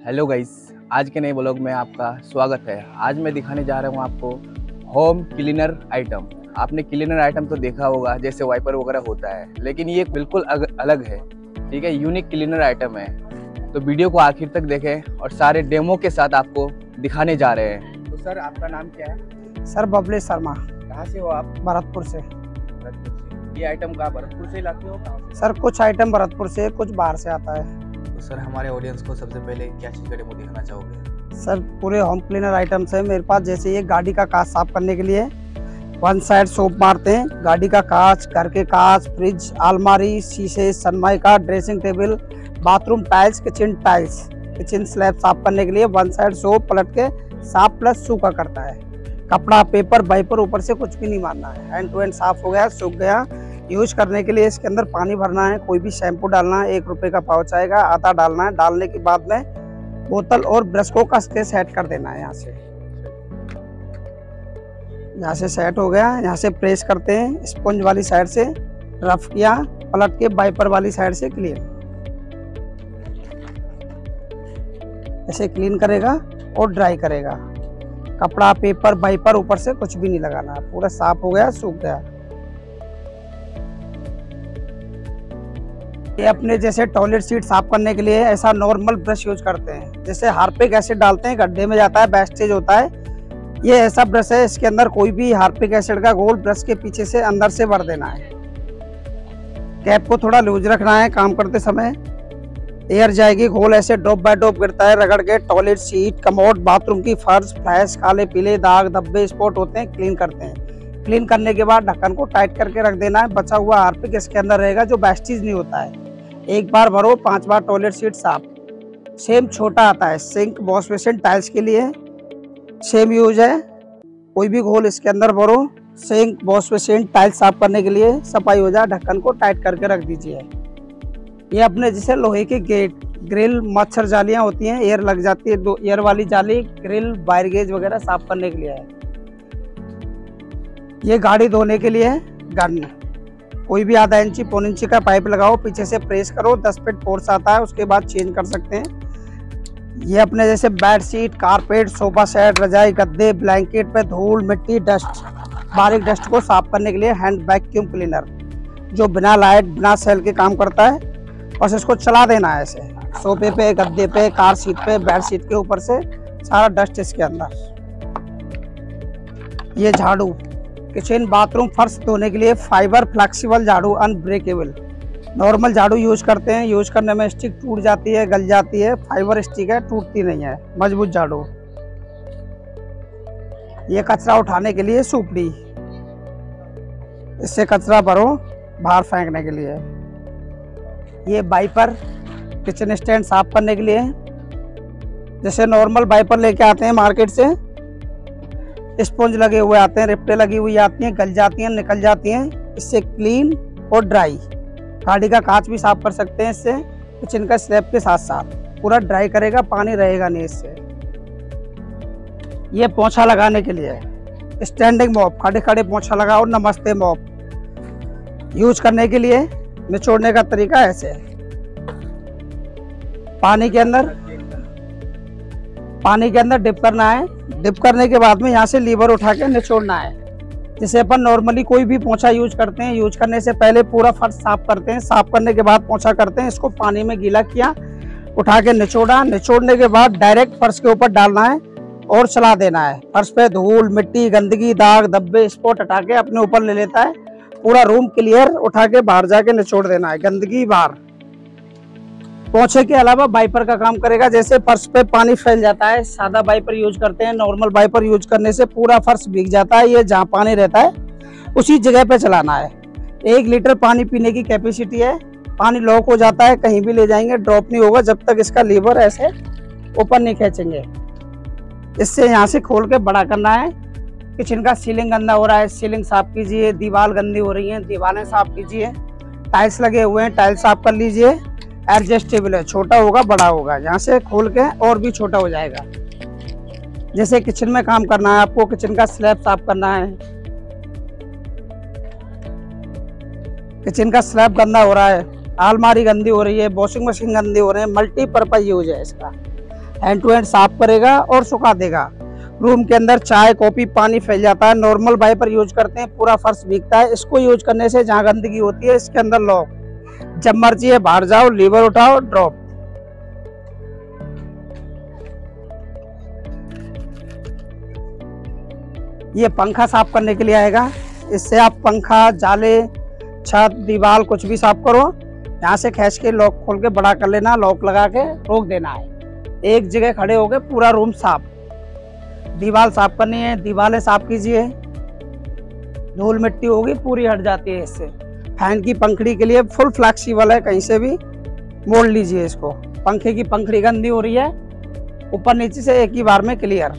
Hello guys, आज के नए ब्लॉग में आपका स्वागत है। आज मैं दिखाने जा रहा हूँ आपको होम क्लीनर आइटम। आपने क्लीनर आइटम तो देखा होगा, जैसे वाइपर वगैरह होता है, लेकिन ये बिल्कुल अलग है। ठीक है, यूनिक क्लीनर आइटम है। तो वीडियो को आखिर तक देखें और सारे डेमो के साथ आपको दिखाने जा रहे हैं। तो सर, आपका नाम क्या है? सर बबली शर्मा। कहाँ से हो आप? भरतपुर से। ये आइटम कहाँ भरतपुर से लाते हो? कहाँ से? सर कुछ आइटम भरतपुर से, कुछ बाहर से आता है। तो सर, हमारे ऑडियंस को सबसे पहले क्या चीज़ का डेमो दिखाना चाहोगे? सर पूरे होम क्लीनर आइटम्स है मेरे पास। जैसे ये गाड़ी का कांच साफ करने के लिए वन साइड सोप मारते हैं। गाड़ी का कांच, घर के कांच, फ्रिज, अलमारी, शीशे, Sunmica, dressing table, bathroom tiles, kitchen slab साफ करने के लिए वन साइड सोप पलट के साफ प्लस सूखा करता है। कपड़ा, पेपर, वाइपर ऊपर से कुछ भी नहीं मारना है। हैंड टू हैंड साफ हो गया, सूख गया। यूज करने के लिए इसके अंदर पानी भरना है, कोई भी शैम्पू डालना है, 1 रुपये का पाउच आएगा, आधा डालना है। डालने के बाद में बोतल और ब्रश को कस के सेट कर देना है। यहाँ से सेट हो गया। यहाँ से प्रेस करते हैं, स्पंज वाली साइड से रफ किया, पलट के वाइपर वाली साइड से क्लीन। ऐसे क्लीन करेगा और ड्राई करेगा। कपड़ा, पेपर, वाइपर ऊपर से कुछ भी नहीं लगाना है। पूरा साफ हो गया, सूख गया। ये अपने जैसे टॉयलेट सीट साफ करने के लिए ऐसा नॉर्मल ब्रश यूज करते हैं। जैसे हार्पिक एसिड डालते हैं, गड्ढे में जाता है, वेस्टेज होता है। ये ऐसा ब्रश है, इसके अंदर कोई भी हार्पिक एसिड का घोल ब्रश के पीछे से अंदर से भर देना है। कैप को थोड़ा लूज रखना है। काम करते समय एयर जाएगी, घोल ऐसे ड्रॉप बाय ड्रॉप गिरता है। रगड़ के टॉयलेट सीट, कमोड, बाथरूम की फर्श, फ्लैश, काले पीले दाग, धब्बे, स्पॉट होते हैं, क्लीन करते हैं। क्लीन करने के बाद ढक्कन को टाइट करके रख देना है। बचा हुआ हार्पिक इसके अंदर रहेगा, जो वेस्टेज नहीं होता है। 1 बार भरो, 5 बार टॉयलेट सीट साफ। सेम छोटा आता है, सिंक, वॉश बेसिन, टाइल्स के लिए सेम यूज है। कोई भी घोल इसके अंदर भरो, सिंक, वॉश बेसिन, टाइल्स साफ करने के लिए सफाई हो जाए। ढक्कन को टाइट करके रख दीजिए। ये अपने जैसे लोहे के गेट, ग्रिल, मच्छर जालियां होती हैं, एयर लग जाती है, 2 एयर वाली जाली, ग्रिल, वायर गेज वगैरह साफ करने के लिए है। ये गाड़ी धोने के लिए गन। कोई भी आधा इंची, पौन इंची का पाइप लगाओ, पीछे से प्रेस करो, 10 फीट फोर्स आता है, उसके बाद चेंज कर सकते हैं। ये अपने जैसे bed sheet, carpet, sofa set, रजाई, गद्दे, ब्लैंकेट पे धूल, मिट्टी, डस्ट, बारीक डस्ट को साफ करने के लिए हैंड वैक्यूम क्लीनर, जो बिना लाइट, बिना सेल के काम करता है। बस इसको चला देना है ऐसे, सोफे पे, गद्दे पे, कार सीट पे, बेड शीट के ऊपर से सारा डस्ट इसके अंदर। ये झाड़ू, किचन, बाथरूम, फर्श धोने के लिए फाइबर फ्लेक्सिबल झाड़ू, अनब्रेकेबल। नॉर्मल झाड़ू यूज करते हैं, यूज करने में स्टिक टूट जाती है, गल जाती है। फाइबर स्टिक है, टूटती नहीं है, मजबूत झाड़ू। ये कचरा उठाने के लिए सुपड़ी, इससे कचरा भरो बाहर फेंकने के लिए। ये वाइपर, किचन स्टैंड साफ करने के लिए। जैसे नॉर्मल वाइपर लेके आते हैं मार्केट से, स्पंज लगे हुए आते हैं, रिप्टे लगी हुई आती हैं, गल जाती हैं, निकल जाती हैं। इससे क्लीन और ड्राई। गाड़ी का कांच भी साफ कर सकते हैं इससे, किचन का स्लैब के साथ साथ पूरा ड्राई करेगा, पानी रहेगा नहीं इससे। ये पोंछा लगाने के लिए स्टैंडिंग मॉप, खड़े खड़े पोंछा लगाओ, नमस्ते मॉप। यूज करने के लिए निचोड़ने का तरीका ऐसे, पानी के अंदर डिप करना है। डिप करने के बाद में यहाँ से लीवर उठा के निचोड़ना है। जैसे अपन नॉर्मली कोई भी पोंछा यूज करते हैं, यूज करने से पहले पूरा फर्श साफ करते हैं, साफ करने के बाद पोंछा करते हैं। इसको पानी में गीला किया, उठा के निचोड़ा, निचोड़ने के बाद डायरेक्ट फर्श के ऊपर डालना है और चला देना है। फर्श पे धूल, मिट्टी, गंदगी, दाग, धब्बे, स्पॉट हटा के अपने ऊपर ले लेता है। पूरा रूम क्लियर, उठा के बाहर जाके निचोड़ देना है, गंदगी बाहर। पोंछे के अलावा वाइपर का काम करेगा। जैसे फर्श पे पानी फैल जाता है, सादा वाइपर यूज करते हैं, नॉर्मल वाइपर यूज करने से पूरा फर्श भीग जाता है। ये जहाँ पानी रहता है उसी जगह पे चलाना है। 1 लीटर पानी पीने की कैपेसिटी है। पानी लॉक हो जाता है, कहीं भी ले जाएंगे ड्रॉप नहीं होगा जब तक इसका लीवर ऐसे ऊपर नहीं खींचेंगे। इससे यहाँ से खोल के बड़ा करना है। किचन का सीलिंग गंदा हो रहा है, सीलिंग साफ कीजिए। दीवार गंदी हो रही है, दीवारें साफ कीजिए। टाइल्स लगे हुए हैं, टाइल्स साफ कर लीजिए। एडजस्टेबल है, छोटा होगा बड़ा होगा, यहाँ से खोल के और भी छोटा हो जाएगा। जैसे किचन में काम करना है आपको, किचन का स्लैब साफ करना है। किचन का स्लैब गंदा हो रहा है, अलमारी गंदी हो रही है, वॉशिंग मशीन गंदी हो रही है, मल्टीपर्पज यूज है इसका। हैंड टू हैंड साफ करेगा और सुखा देगा। रूम के अंदर चाय कॉफी पानी फैल जाता है, नॉर्मल वाइपर यूज करते हैं, पूरा फर्श भीगता है। इसको यूज करने से जहाँ गंदगी होती है इसके अंदर लॉक, जब मर्जी है बाहर जाओ, लीवर उठाओ, ड्रॉप। ये पंखा साफ करने के लिए आएगा। इससे आप पंखा, जाले, छत, दीवार कुछ भी साफ करो। यहाँ से खींच के लॉक खोल के बड़ा कर लेना, लॉक लगा के रोक देना है। एक जगह खड़े हो गए, पूरा रूम साफ। दीवार साफ करनी है, दीवारें साफ कीजिए, धूल मिट्टी होगी पूरी हट जाती है इससे। फैन की पंखड़ी के लिए फुल फ्लेक्सिबल है, कहीं से भी मोड़ लीजिए इसको। पंखे की पंखड़ी गंदी हो रही है, ऊपर नीचे से एक ही बार में क्लियर।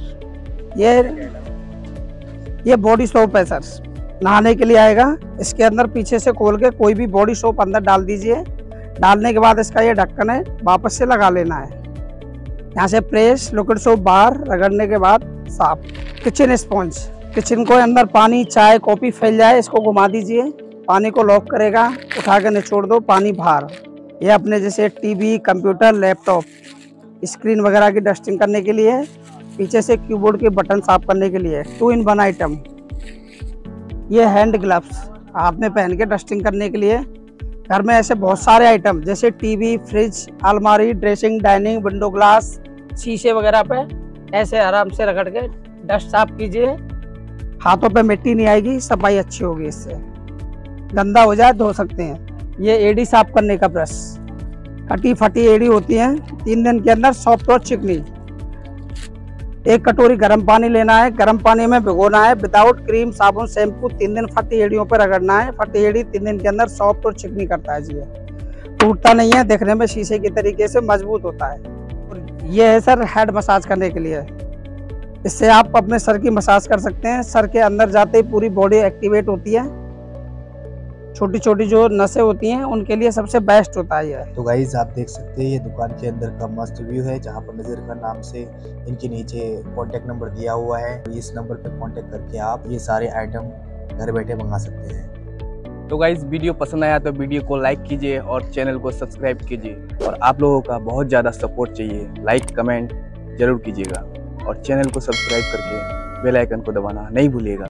ये बॉडी सोप है सर, नहाने के लिए आएगा। इसके अंदर पीछे से खोल के कोई भी बॉडी सोप अंदर डाल दीजिए। डालने के बाद इसका ये ढक्कन है, वापस से लगा लेना है। यहाँ से प्रेस, लिक्विड सोप बाहर रगड़ने के बाद साफ। किचन स्पॉन्ज, किचन को अंदर पानी, चाय कॉफी फैल जाए इसको घुमा दीजिए, पानी को लॉक करेगा, उठा के निचोड़ दो, पानी बाहर। ये अपने जैसे टीवी, कंप्यूटर, लैपटॉप, स्क्रीन वगैरह की डस्टिंग करने के लिए। पीछे से कीबोर्ड के बटन साफ करने के लिए 2-in-1 आइटम। ये हैंड ग्लव्स हाथ में पहन के डस्टिंग करने के लिए। घर में ऐसे बहुत सारे आइटम जैसे टीवी, फ्रिज, अलमारी, ड्रेसिंग, डाइनिंग, विंडो ग्लास, शीशे वगैरह पे ऐसे आराम से रगड़ के डस्ट साफ कीजिए। हाथों पे मिट्टी नहीं आएगी, सफाई अच्छी होगी इससे। गंदा हो जाए धो सकते हैं। ये एड़ी साफ करने का ब्रश, कटी फटी एड़ी होती है, 3 दिन के अंदर सॉफ्ट और चिकनी। 1 कटोरी गर्म पानी लेना है, गर्म पानी में भिगोना है, विदाउट क्रीम, साबुन, शैम्पू। 3 दिन फटी एड़ियों पर रगड़ना है। फटी एड़ी 3 दिन के अंदर सॉफ्ट और चिकनी करता है जी। टूटता नहीं है, देखने में शीशे की तरीके से मजबूत होता है। ये है सर हेड मसाज करने के लिए। इससे आप अपने सर की मसाज कर सकते हैं। सर के अंदर जाते ही पूरी बॉडी एक्टिवेट होती है। छोटी छोटी जो नसें होती हैं उनके लिए सबसे बेस्ट होता है ये। तो गाइज आप देख सकते हैं ये दुकान के अंदर का मस्त व्यू है, जहाँ पर नज़ीर खान नाम से इनके नीचे कॉन्टेक्ट नंबर दिया हुआ है। इस नंबर पे कॉन्टेक्ट करके आप ये सारे आइटम घर बैठे मंगा सकते हैं। तो गाइस वीडियो पसंद आया तो वीडियो को लाइक कीजिए और चैनल को सब्सक्राइब कीजिए। और आप लोगों का बहुत ज़्यादा सपोर्ट चाहिए, लाइक कमेंट जरूर कीजिएगा और चैनल को सब्सक्राइब करके बेल आइकन को दबाना नहीं भूलिएगा।